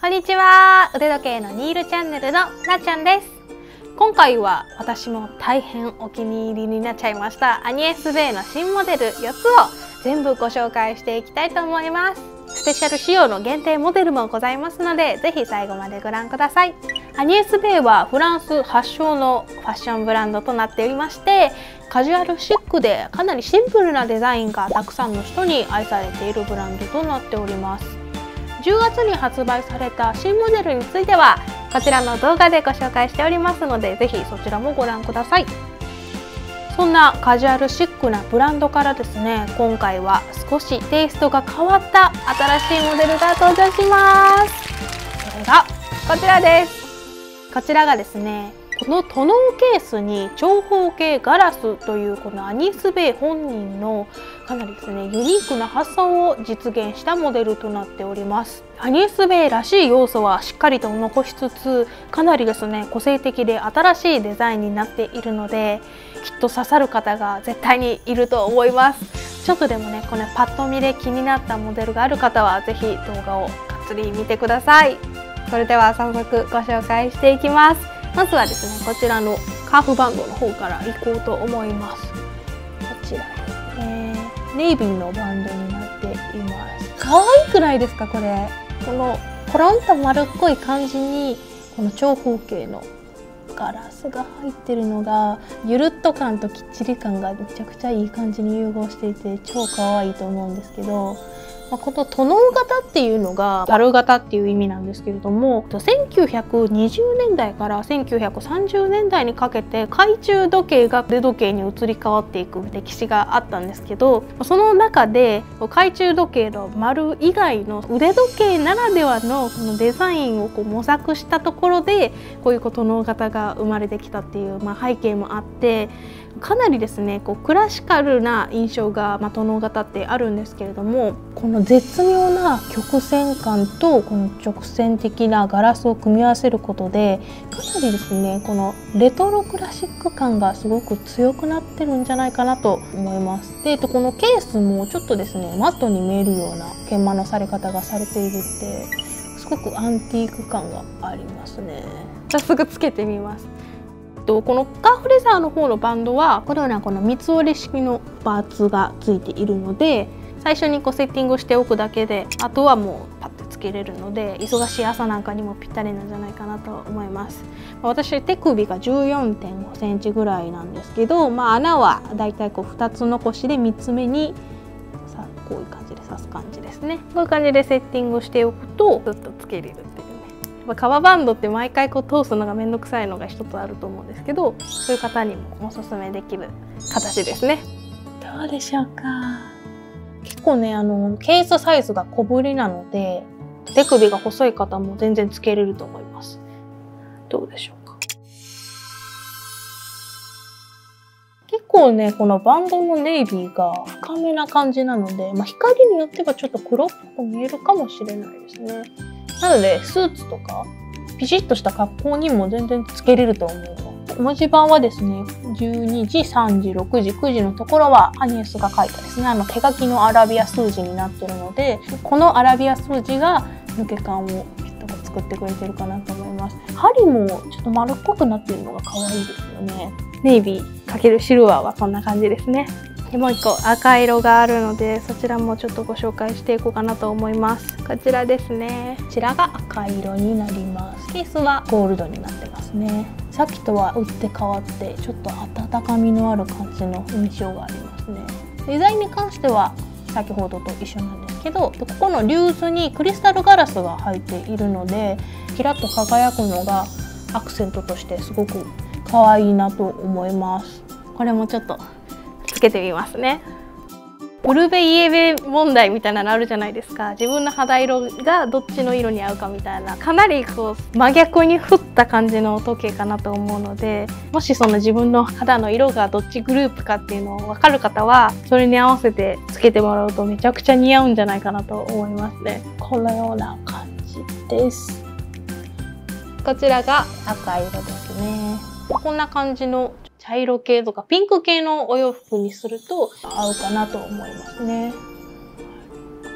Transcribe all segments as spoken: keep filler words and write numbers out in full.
こんにちは。腕時計のニールチャンネルのなっちゃんです。今回は私も大変お気に入りになっちゃいましたアニエスベイの新モデルよっつを全部ご紹介していきたいと思います。スペシャル仕様の限定モデルもございますので、ぜひ最後までご覧ください。アニエスベイはフランス発祥のファッションブランドとなっておりまして、カジュアルシックでかなりシンプルなデザインがたくさんの人に愛されているブランドとなっております。じゅうがつに発売された新モデルについてはこちらの動画でご紹介しておりますので、ぜひそちらもご覧ください。そんなカジュアルシックなブランドからですね、今回は少しテイストが変わった新しいモデルが登場します。それがこちらです。こちらがですね、このトノーケースに長方形ガラスというこのアニエスベイ本人のかなりですねユニークな発想を実現したモデルとなっております。アニエスベイらしい要素はしっかりと残しつつ、かなりですね個性的で新しいデザインになっているので、きっと刺さる方が絶対にいると思います。ちょっとでもねこのパッと見で気になったモデルがある方はぜひ動画をがっつり見てください。それでは早速ご紹介していきます。まずはですね、こちらのカーフバンドの方からいこうと思います。こちらですね、ネイビーのバンドになっています。可愛くないですかこれ。このコロンと丸っこい感じにこの長方形のガラスが入ってるのがゆるっと感ときっちり感がめちゃくちゃいい感じに融合していて超可愛いと思うんですけど、このトノー型っていうのが樽型っていう意味なんですけれども、せんきゅうひゃくにじゅうねんだいからせんきゅうひゃくさんじゅうねんだいにかけて懐中時計が腕時計に移り変わっていく歴史があったんですけど、その中で懐中時計の丸以外の腕時計ならではのこのデザインをこう模索したところでこういうトノー型が生まれてきたっていう、まあ、背景もあって、かなりですねこうクラシカルな印象が、まあ、トノー型ってあるんですけれども、この絶妙な曲線感とこの直線的なガラスを組み合わせることでかなりですねこのレトロクラシック感がすごく強くなってるんじゃないかなと思います。でこのケースもちょっとですねマットに見えるような研磨のされ方がされているってすごくアンティーク感がありますね。早速つけてみます。このカーフレザーの方のバンドはこのようなこの三つ折り式のパーツがついているので、最初にこうセッティングしておくだけであとはもうパッとつけれるので、忙しい朝なんかにもぴったりなんじゃないかなと思います。私手首が じゅうよんてんごセンチぐらいなんですけど、まあ、穴はだいたいこうふたつ残しでみっつめにさこういう感じで刺す感じですね。こういう感じでセッティングしておくとずっとつけれるっていうね。革バンドって毎回こう通すのが面倒くさいのが一つあると思うんですけど、そういう方にもおすすめできる形ですね。どうでしょうか。結構ねあのケースサイズが小ぶりなので手首が細い方も全然つけれると思います。どうでしょうか。結構ねこのバンドのネイビーが深めな感じなので、まあ、光によってはちょっと黒っぽく見えるかもしれないですね。なのでスーツとかピシッとした格好にも全然つけれると思うの。文字盤はですねじゅうにじ、さんじ、ろくじ、くじのところはアニエスが書いたですねあの手書きのアラビア数字になってるので、このアラビア数字が抜け感をきっと作ってくれてるかなと思います。針もちょっと丸っこくなってるのが可愛いですよね。ネイビー×シルバーはこんな感じですね。でもう一個赤色があるのでそちらもちょっとご紹介していこうかなと思います。こちらですね。こちらが赤色になります。ケースはゴールドになってますね。さっきとは打って変わってちょっと温かみのある感じの印象がありますね。デザインに関しては先ほどと一緒なんですけど、ここのリューズにクリスタルガラスが入っているのでキラッと輝くのがアクセントとしてすごく可愛いなと思います。これもちょっとつけてみますね。ウルベイエベ問題みたいなのあるじゃないですか。自分の肌色がどっちの色に合うかみたいな、かなりこう真逆に振った感じの時計かなと思うので、もしその自分の肌の色がどっちグループかっていうのを分かる方はそれに合わせてつけてもらうとめちゃくちゃ似合うんじゃないかなと思いますね。このような感じです。こちらが赤色ですね。こんな感じの茶色系とかピンク系のお洋服にすると合うかなと思いますね。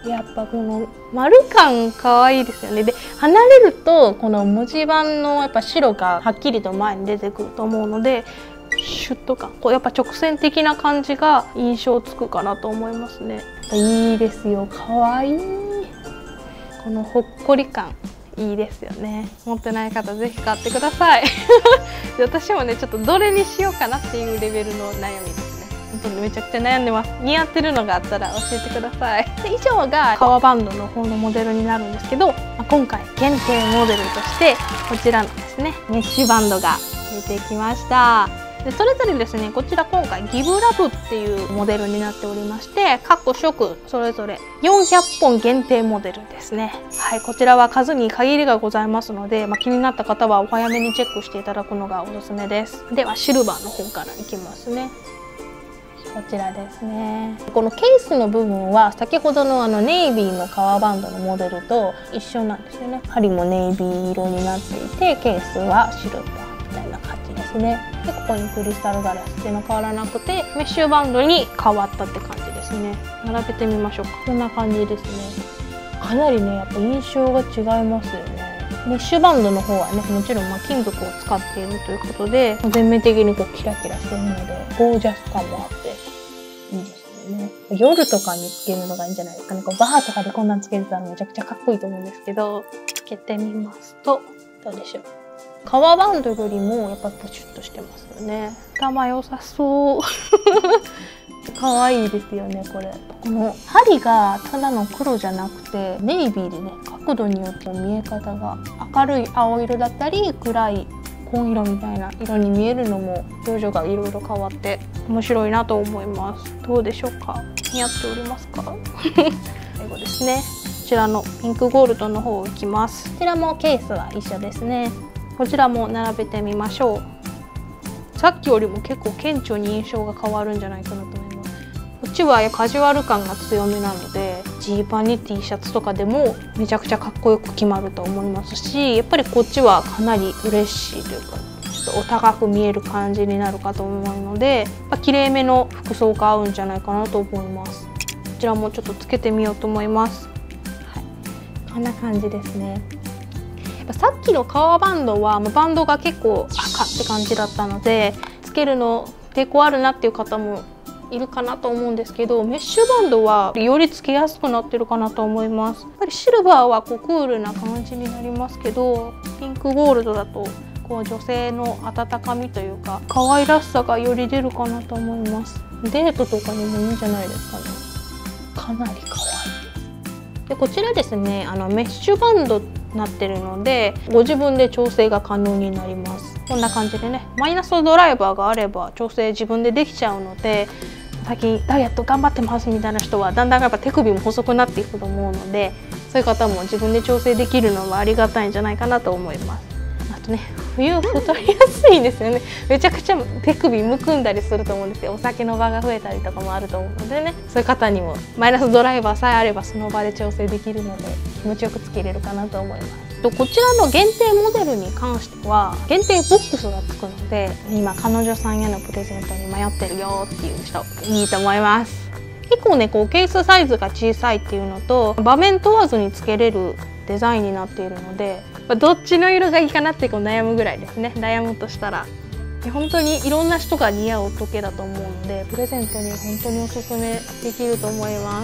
やっぱこの丸感可愛いですよね。で離れるとこの文字盤のやっぱ白がはっきりと前に出てくると思うので、シュッと感、こうやっぱ直線的な感じが印象つくかなと思いますね。いいですよ、可愛い。このほっこり感いいですよね。持ってない方ぜひ買ってください。私もねちょっとどれにしようかなっていうレベルの悩みです。本当にめちゃくちゃ悩んでます。似合ってるのがあったら教えてください。で以上が革バンドの方のモデルになるんですけど、まあ、今回限定モデルとしてこちらのですねメッシュバンドが出てきました。でそれぞれですね、こちら今回ギブラブっていうモデルになっておりまして、各色それぞれよんひゃっぽん限定モデルですね。はい、こちらは数に限りがございますので、まあ、気になった方はお早めにチェックしていただくのがおすすめです。ではシルバーの方からいきますね。こちらですね。このケースの部分は先ほどのあのネイビーの革バンドのモデルと一緒なんですよね。針もネイビー色になっていて、ケースはシルバーみたいな感じですね。でここにクリスタルガラスっていうの変わらなくて、メッシュバンドに変わったって感じですね。並べてみましょうか。こんな感じですね。かなりねやっぱ印象が違いますよね。メッシュバンドの方はね、もちろんまあ金属を使っているということで全面的にこうキラキラしているのでゴージャス感もあっていいですよね。夜とかにつけるのがいいんじゃないですかね。こうバーとかでこんなんつけてたらめちゃくちゃかっこいいと思うんですけど、つけてみますとどうでしょう。革バンドよりもやっぱポチッとしてますよね。頭良さそう可愛いですよね。これこの針がただの黒じゃなくてネイビーでね、角度によって見え方が明るい青色だったり暗い紺色みたいな色に見えるのも表情がいろいろ変わって面白いなと思います。どうでしょうか。似合っておりますか。最後ですね、こちらのピンクゴールドの方いきます。こちらもケースは一緒ですね。こちらも並べてみましょう。さっきよりも結構顕著に印象が変わるんじゃないかなと思います。こっちはカジュアル感が強めなのでジーパンに T シャツとかでもめちゃくちゃかっこよく決まると思いますし、やっぱりこっちはかなり嬉しいというかちょっとお高く見える感じになるかと思うので、やっぱ綺麗めの服装が合うんじゃないかなと思います。こちらもちょっとつけてみようと思います。はい、こんな感じですね。さっきの革バンドはバンドが結構赤って感じだったのでつけるの抵抗あるなっていう方もいるかなと思うんですけど、メッシュバンドはよりつけやすくなってるかなと思います。やっぱりシルバーはこうクールな感じになりますけど、ピンクゴールドだとこう女性の温かみというか可愛らしさがより出るかなと思います。デートとかにもいいんじゃないですかね。かなり可愛いです。でこちらですね、あのメッシュバンドになってるのでご自分で調整が可能になります。こんな感じでね、マイナスドライバーがあれば調整自分でできちゃうので、最近ダイエット頑張ってますみたいな人はだんだんやっぱ手首も細くなっていくと思うので、そういう方も自分で調整できるのはありがたいんじゃないかなと思います。あとね、冬太りやすいんですよね。めちゃくちゃ手首むくんだりすると思うんですよ。お酒の場が増えたりとかもあると思うのでね、そういう方にもマイナスドライバーさえあればその場で調整できるので気持ちよくつけれるかなと思います。こちらの限定モデルに関しては限定ボックスがつくので、今彼女さんへのプレゼントに迷ってるよっていう人いいと思います。結構ねこうケースサイズが小さいっていうのと場面問わずにつけれるデザインになっているので、どっちの色がいいかなってこう悩むぐらいですね。悩むとしたら本当にいろんな人が似合う時計だと思うのでプレゼントに本当におすすめできると思います。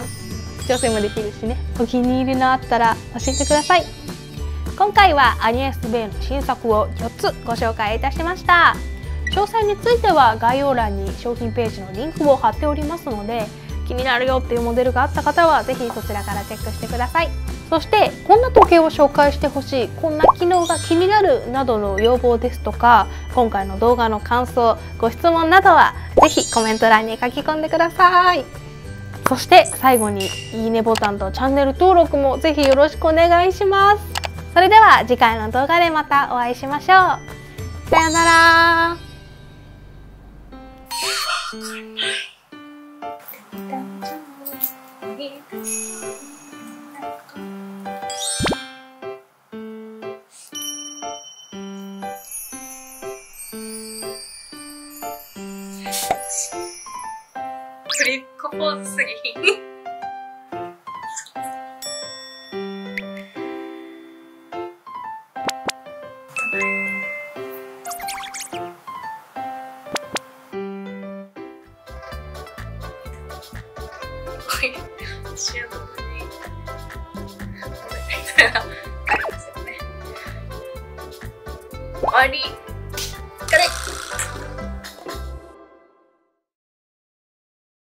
調整もできるしね。お気に入りのあったら教えてください。今回はアニエス・ベイの新作をよっつご紹介いたしました。詳細については概要欄に商品ページのリンクを貼っておりますので、気になるよっていうモデルがあった方はぜひそちらからチェックしてください。そしてこんな時計を紹介してほしい、こんな機能が気になるなどの要望ですとか、今回の動画の感想ご質問などはぜひコメント欄に書き込んでください。そして最後にいいねボタンとチャンネル登録もぜひよろしくお願いします。それでは次回の動画でまたお会いしましょう。さようなら。 フリッコポーズすぎひん仕上がりにみたいなありますよね。終わり。